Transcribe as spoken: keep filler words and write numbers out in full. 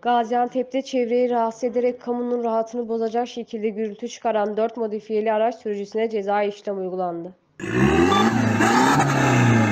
Gaziantep'te çevreyi rahatsız ederek kamunun rahatını bozacak şekilde gürültü çıkaran dört modifiyeli araç sürücüsüne ceza işlem uygulandı.